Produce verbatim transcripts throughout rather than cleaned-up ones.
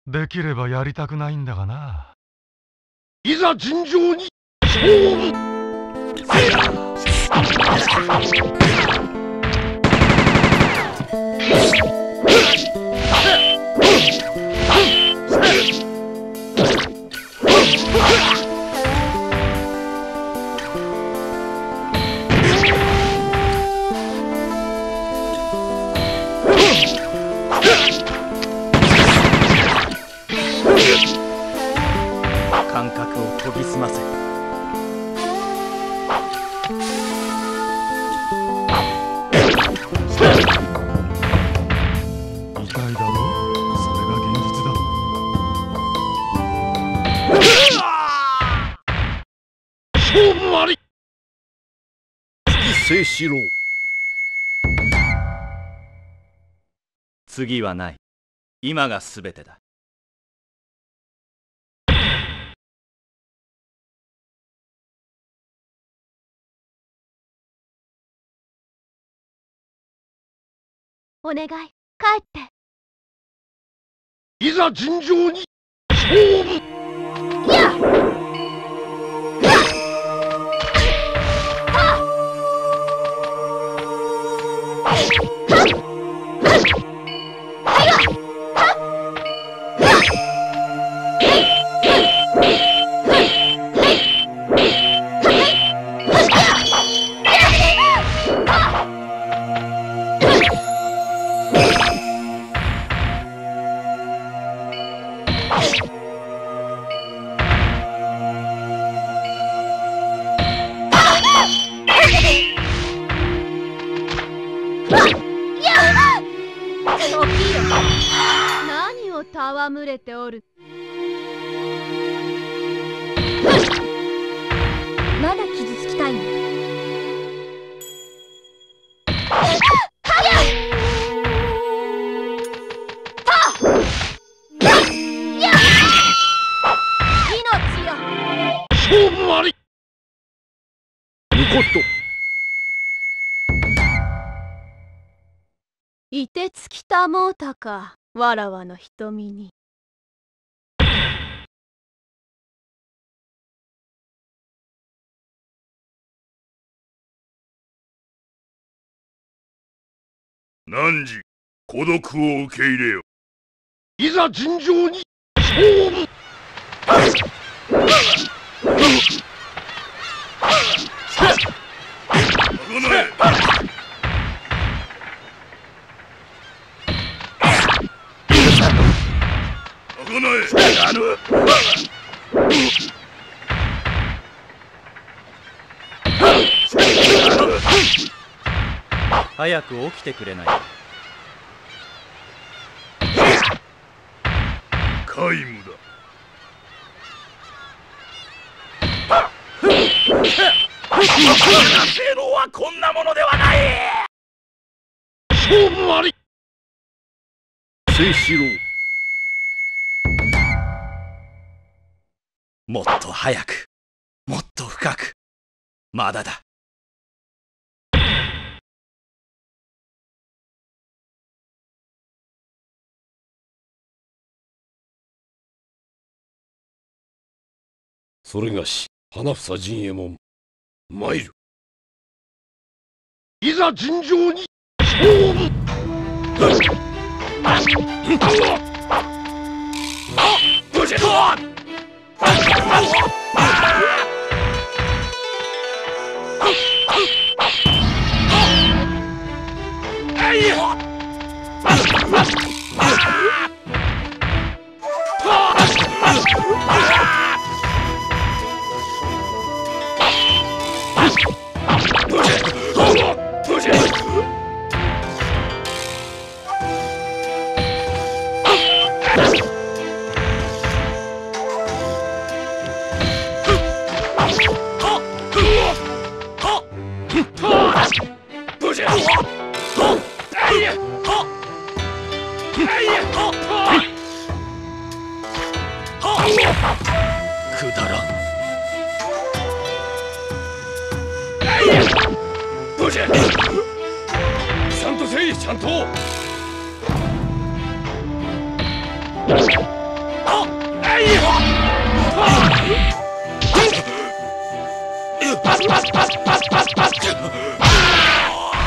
できればやりたくないんだがな。 いざ尋常に勝負。 感覚を研ぎ澄ませ。 痛いだろう。それが現実だ。 勝負あり。月清四郎。 次はない。今がすべてだ。 お願い、帰って。 いざ尋常に勝負。 やっ何を戯れておる。まだ傷つきたいの。命よ。 勝負あり。 みこと。 いてつきたもうたか、わらわの瞳に。 汝、孤独を受け入れよ。 いざ尋常に勝負。 早く起きてくれない。 皆無だ。 性能はこんなものではない。 勝負あり。清四郎。 もっと早く、もっと深く、まだだ。 それがし、花房陣右衛門参る。いざ尋常に勝負。無事だ。 くだらん。 どうじゃ。ちゃんとせい、ちゃんと。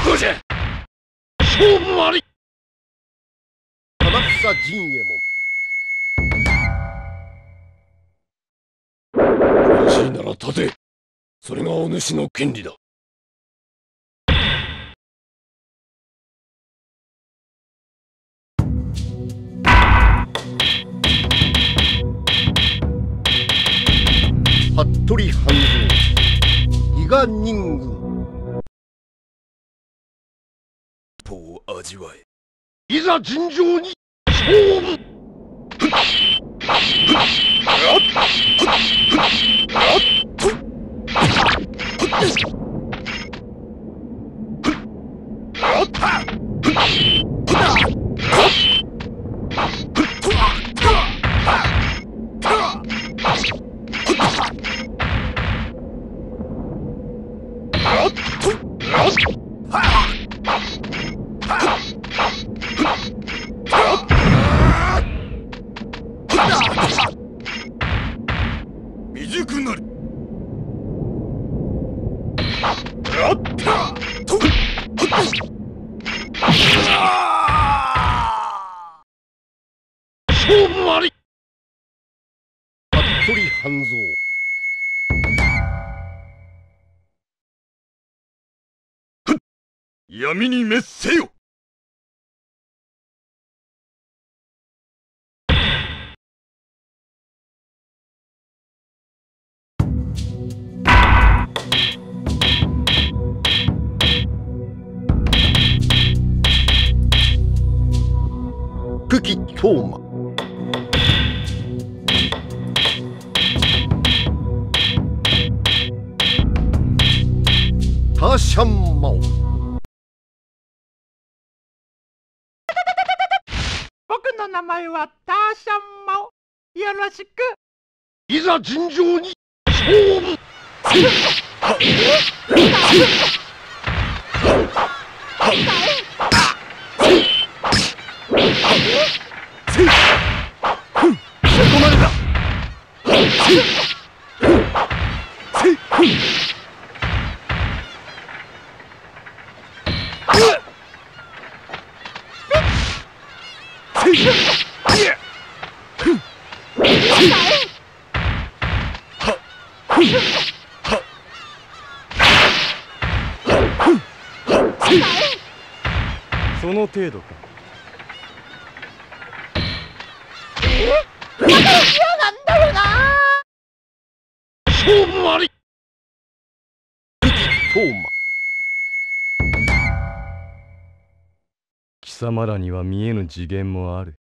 こうじゃ。勝負あり。 花房陣右衛門。 欲しいなら立て。それがお主の権利だ。 服部半蔵伊賀忍軍。 一歩を味わえ。 いざ尋常に勝負。 未熟なり。 勝負あり。服部半蔵。 闇に滅せよ。 久喜東馬。ターシャンマオ。 僕の名前はターシャンマオ。よろしく。 いざ尋常に勝負。 そこまでだ。 その程度か。 まだ嫌なんだよな。 勝負あり。久喜東馬。 貴様らには見えぬ次元もある。